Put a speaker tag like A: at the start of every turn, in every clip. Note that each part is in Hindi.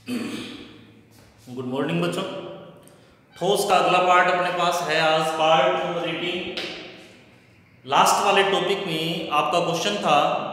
A: गुड मॉर्निंग बच्चों। ठोस का अगला पार्ट अपने पास है आज पार्ट नंबर 18। लास्ट वाले टॉपिक में आपका क्वेश्चन था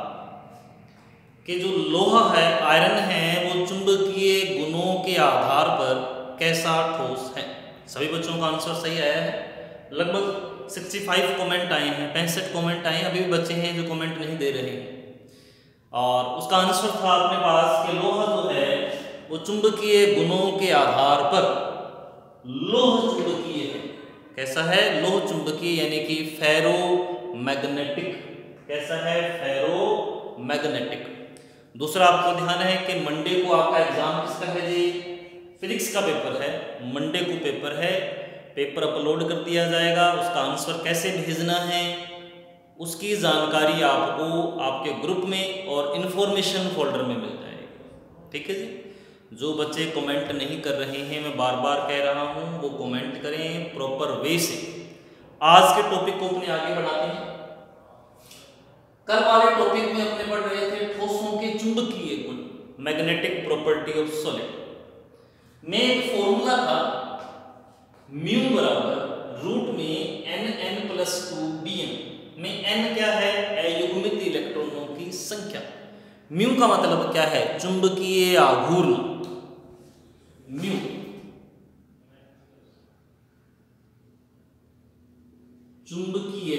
A: कि जो लोहा है, आयरन है, वो चुंबकीय गुणों के आधार पर कैसा ठोस है। सभी बच्चों का आंसर सही आया है। लगभग 65 कमेंट आए हैं, 65 कमेंट आए हैं। अभी भी बच्चे हैं जो कमेंट नहीं दे रहे हैं। और उसका आंसर था अपने पास कि लोहा जो है वो चुंबकीय गुणों के आधार पर लोह चुंबकीय है। कैसा है? लोह चुंबकीय, यानी कि फेरोमैग्नेटिक। कैसा है? फेरोमैग्नेटिक। दूसरा आपको ध्यान है कि मंडे को आपका एग्जाम किसका है जी? फिजिक्स का पेपर है। मंडे को पेपर है, पेपर अपलोड कर दिया जाएगा। उसका आंसर कैसे भेजना है उसकी जानकारी आपको आपके ग्रुप में और इन्फॉर्मेशन फोल्डर में मिल जाएगी। ठीक है जी। जो बच्चे कमेंट नहीं कर रहे हैं, मैं बार बार कह रहा हूं, वो कमेंट करें प्रॉपर वे से। आज के टॉपिक को अपने आगे बढ़ाते हैं। कल वाले टॉपिक में अपने पढ़ रहे थे ठोसों के चुंबकीय गुण, मैग्नेटिक प्रॉपर्टी ऑफ सॉलिड में एक फॉर्मूला था म्यू बराबर रूट में nn+2 bm में n क्या है? अयुग्मित इलेक्ट्रॉनों की संख्या। म्यू का मतलब क्या है? चुंबकीय आघूर्ण। म्यू चुंबकीय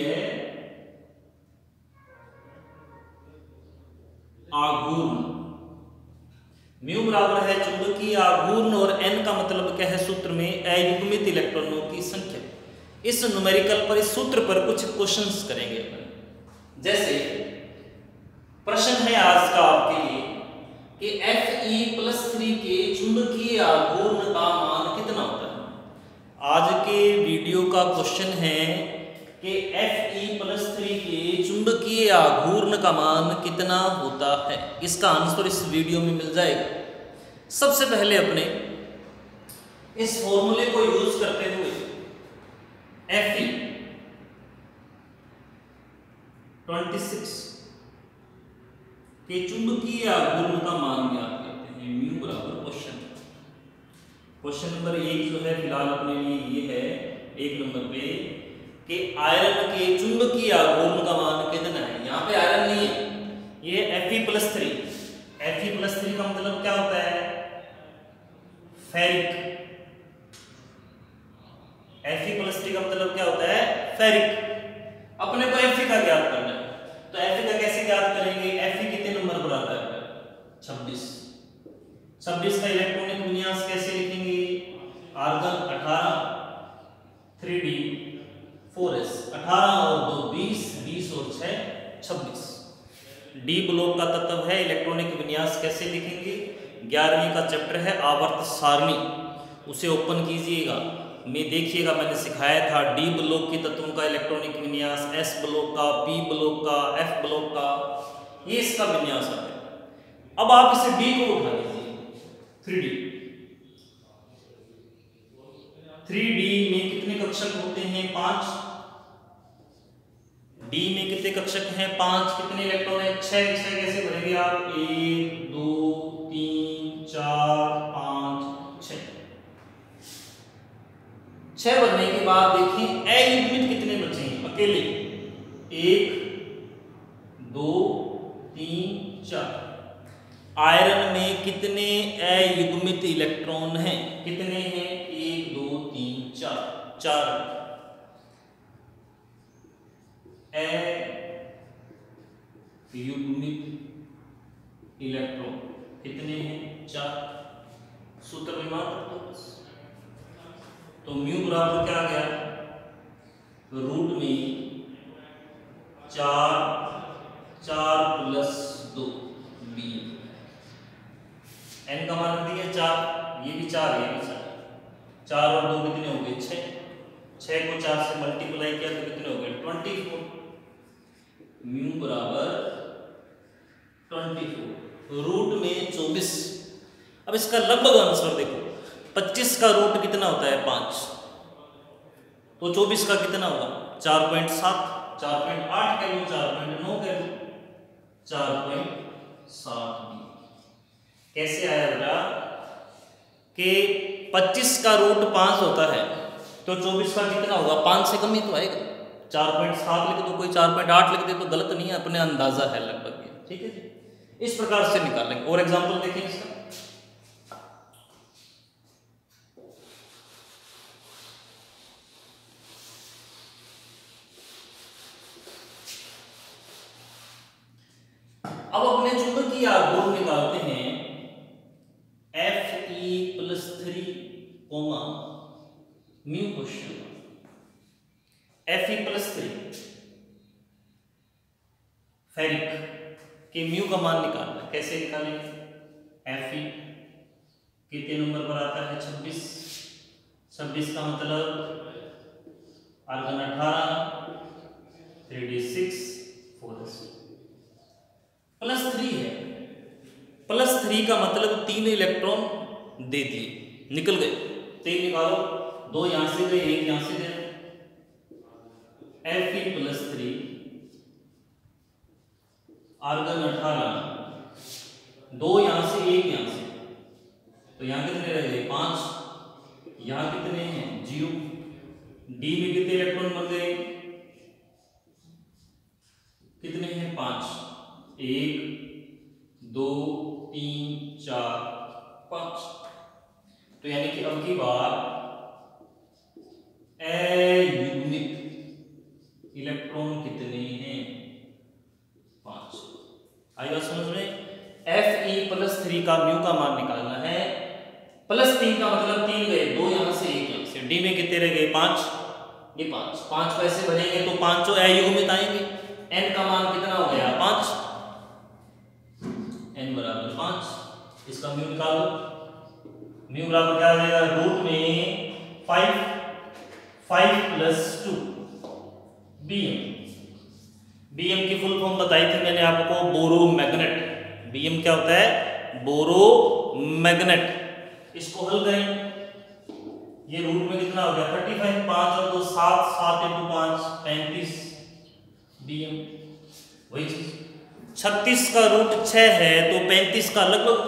A: आघूर्ण। म्यू बराबर है चुंबकीय आघूर्ण और n का मतलब क्या है सूत्र में? अयुग्मित इलेक्ट्रॉनों की संख्या। इस न्यूमेरिकल पर, इस सूत्र पर कुछ क्वेश्चंस करेंगे। जैसे प्रश्न है आज का आपके लिए कि Fe+3 के चुंबकीय आघूर्ण का मान कितना होता है। आज के वीडियो का क्वेश्चन है कि Fe+3 के चुंबकीय आघूर्ण का मान कितना होता है। इसका आंसर इस वीडियो में मिल जाएगा। सबसे पहले अपने इस फॉर्मूले को यूज करते हुए Fe26 के चुंबकीय आघूर्ण का मान ज्ञात करते हैं। म्यू बराबर क्वेश्चन नंबर 1 जो है फिलहाल अपने लिए ये है 1 नंबर पे कि आयरन के चुंबकीय आघूर्ण का मान कितना है। यहाँ पे आयरन नहीं है, ये Fe+3। Fe+3 का मतलब क्या होता है? फेरिक। Fe+3 का मतलब क्या होता है? फेरिक। अपने को Fe का ज्ञात करना है, तो Fe का कैसे ज्ञात करेंगे? Fe कितने नंबर पर आता है? 26। 26 का इलेक्ट्रॉनिक विन्यास कैसे लिखेंगे? आर्गन 18 3d4s 18 और 2 20 20 और 6 26। डी ब्लॉक का तत्व है। इलेक्ट्रॉनिक विन्यास कैसे लिखेंगे? 11वीं का चैप्टर है आवर्त सारणी, उसे ओपन कीजिएगा। मैं देखिएगा, मैंने सिखाया था डी ब्लॉक के तत्वों का इलेक्ट्रॉनिक विन्यास, एस ब्लॉक का, पी ब्लॉक का, एफ ब्लॉक का, ये इसका विन्यास है। अब आप इसे डी को उठा लीजिए। 3d में कितने कक्षक होते हैं? 5। डी में कितने कक्षक हैं? 5। कितने इलेक्ट्रॉन है? 6। 6 कैसे भरेंगे आप? 1 2 3 4 5 6। 6 भरने के बाद देखिए अयुग्मित कितने बचे हैं? अकेले 1 2 3 4। आयरन में कितने अयुग्मित इलेक्ट्रॉन हैं? कितने हैं? 1 2 3 4। 4 अयुग्मित इलेक्ट्रॉन कितने हैं? 4। सूत्र में मात्र तो म्यू बराबर क्या आ गया? रूट में 4 + 2 b। n का मान दिया 4, ये भी 4, ये भी 4। 4 और 2 कितने हो गए? 6। 6 को 4 से मल्टीप्लाई किया तो कितने हो गए? 24। म्यू बराबर 24, रूट में 24। अब इसका लगभग आंसर देखो, 25 का रूट कितना होता है? 5। तो 24 का कितना होगा? 4.7। 4.8 कह लो, 4.9 कह लो, 4.7। कैसे आया बेटा? कि 25 का रूट 5 होता है तो 24 का कितना होगा, 5 से कम ही तो आएगा। 4.7 लिख दो, कोई 4.8 लिख दे तो गलत नहीं है, अपने अंदाजा है लगभग ये, ठीक है जी। इस प्रकार से निकालेंगे। और एग्जांपल देखें इसका, अब अपने चुंबकीय आघूर्ण निकालते हैं Fe+3 mu question. Fe+3 ferric के म्यू का मान निकालना, कैसे निकालेंगे? Fe कितने नंबर पर आता है? 26। 26 का मतलब आर्गन 18, 3d6 4s +3 है। +3 का मतलब 3 इलेक्ट्रॉन दे दिए, निकल गए। 3 निकालो, 2 यहां से गए, 1 यहां से गए। Fe+3 आर्गन 18, 2 यहां से 1 यहां से, तो यहां कितने रह गए? 5। यहां कितने हैं? 0। डी में कितने इलेक्ट्रॉन बन गए? कितने हैं? 5। 1 2 3 4 5। तो यानी कि अब की बार अयुग्मित इलेक्ट्रॉन कितने हैं? 5। आई बात समझ में? Fe+3 का म्यू का मान निकालना है। +3 का मतलब 3 गए, 2 यहां से 1 यहां से। डी में कितने रह गए? 5। ये 5 पैसे भरेंगे तो 5 अयुग्मित आएंगे। n का मान कितना हो गया? 5। n बराबर 5। इसका म्यू निकालो। म्यू बराबर क्या हो जाएगा? रूट में 5 + 2 Bm। Bm की फुल फॉर्म बताई थी मैंने आपको, बोरोमैग्नेट। Bm क्या होता है? बोरोमैग्नेट। इसको हल करें, ये रूट में कितना हो गया? 35। 5 और 2 7, 7 × 5 35 Bm। वही चीज 36 का रूट 6 है तो 35 का लगभग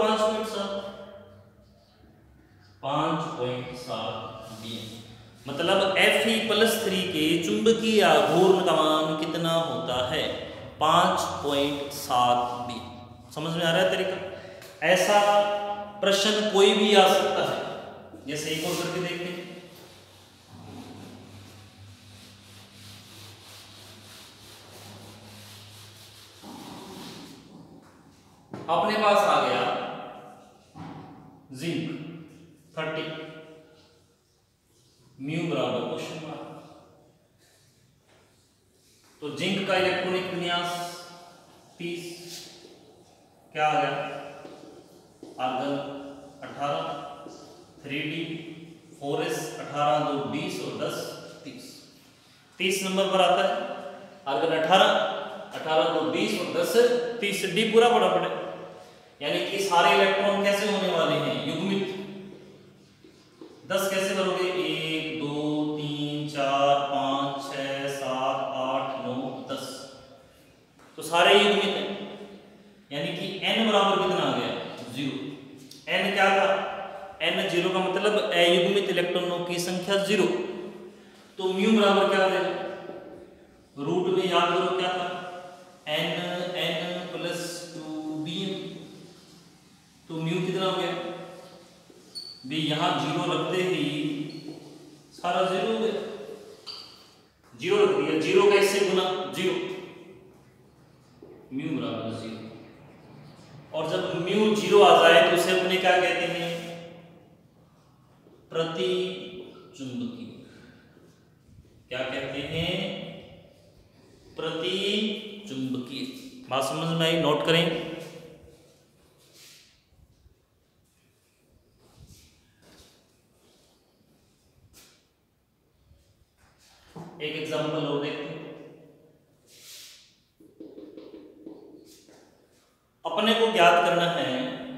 A: 5.7 Bm। मतलब Fe+3 के चुंबकीय आघूर्ण का मान कितना होता है? 5.7 Bm। समझ में आ रहा है तरीका? ऐसा प्रश्न कोई भी आ सकता है। जैसे एक और करके देखते हैं। अपने पास आ गया जिंक 30, म्यू बराबर क्वेश्चन मार्क। तो जिंक का इलेक्ट्रॉनिक विन्यास 30, क्या आ गया? आर्गन 18, 3d 4s 18 2 20 और 10 30। 30 नंबर पर आता है आर्गन 18 2 20 और 10 30। डी पूरा बड़ा पड़े, यानी कि सारे इलेक्ट्रॉन कैसे होने वाले हैं? युग्मित। 10 कैसे करोगे? 1 2 3 4 5 6 7 8 9 10, तो सारे युग्मित हैं। यानी कि n बराबर कितना आ गया? 0। n क्या था? n 0 का मतलब अयुग्मित इलेक्ट्रॉनों की संख्या 0। तो म्यू बराबर क्या आ जाएगा? रूट में याद करो क्या था? n + 2Bm। तो म्यू कितना हो गया? भी यहां 0 रखते ही सारा 0 हो गया। 0 रख दिया, 0 का इससे गुना 0, म्यू बराबर 0। और जब म्यू 0 आ जाए तो उसे अपने क्या कहते हैं? प्रति चुंबकीय। क्या कहते हैं? प्रति चुंबकीय। बात समझ में आई? नोट करें। एक एग्जांपल और देखते हैं। अपने को ज्ञात करना है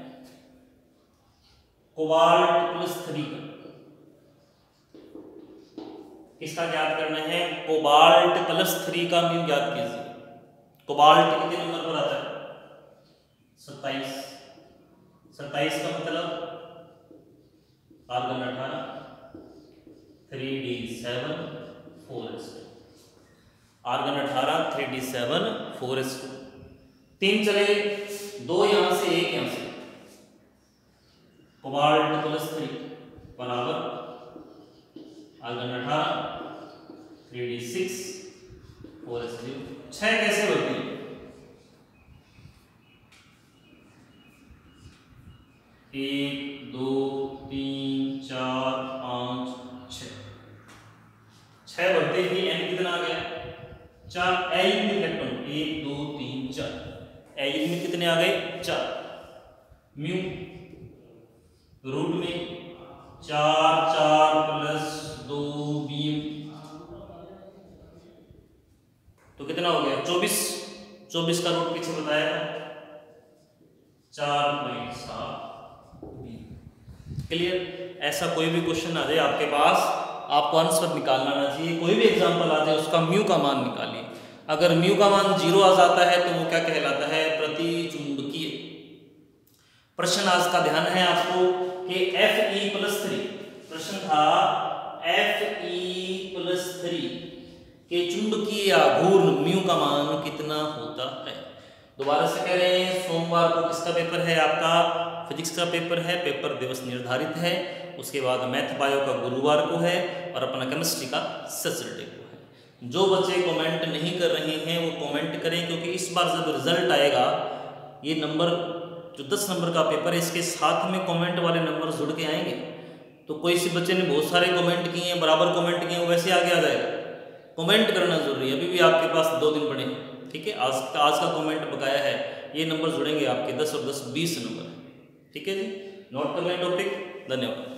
A: कोबाल्ट+3 का। किसका ज्ञात करना है? कोबाल्ट+3 का म्यू ज्ञात कीजिए। कोबाल्ट कितने नंबर पर आता है? 27। 27 का मतलब argon 18 3d7 4s2, argon 18 3d7 4s2, 3 चले, 2 यहां से 1 यहां से, कोबाल्ट +3 बराबर आर्गन 18 3d6 4s2। 6 कैसे होती है? 1 2 3 4 5 6, 6 बढ़ते ही n कितना आ गया? 4। A unit electron 1 2 3 4, A unit कितने आ गए? 4। म्यू रूट में 4 4 प्लस 2 बीम, तो कितना हो गया? 24। 24 का रूट पीछे बताया था 4.7। क्लियर? ऐसा कोई भी क्वेश्चन आ जाए आपके पास, आपको आंसर निकालना आना चाहिए। कोई भी एग्जांपल आ जाए उसका म्यू का मान निकालिए। अगर म्यू का मान 0 आ जाता है तो वो क्या कहलाता है? प्रतिचुंबकीय। प्रश्न आज का ध्यान है आपको कि Fe+3, प्रश्न था Fe+3 के चुंबकीय आघूर्ण म्यू का मान कितना होता है? दोबारा से कह रहे हैं, सोमवार को किसका पेपर है? आपका फिजिक्स का पेपर है, पेपर दिवस निर्धारित है। उसके बाद मैथ बायो का गुरुवार को है और अपना केमिस्ट्री का सैटरडे को है। जो बच्चे कमेंट नहीं कर रहे हैं वो कमेंट करें, क्योंकि इस बार जब रिजल्ट आएगा, ये नंबर जो 10 नंबर का पेपर है इसके साथ में कमेंट वाले नंबर जुड़ के आएंगे। तो कोई सी बच्चे ने बहुत सारे कमेंट किए हैं, बराबर कमेंट किए हैं, वो वैसे आगे आ जाएगा। कमेंट करना जरूरी है, अभी भी आपके पास 2 दिन पड़े हैं। ठीक है, आज का कमेंट बकाया है, ये नंबर जुड़ेंगे आपके 10 और 10 20 नंबर। ठीक है जी, नोट कर लें टॉपिक। धन्यवाद।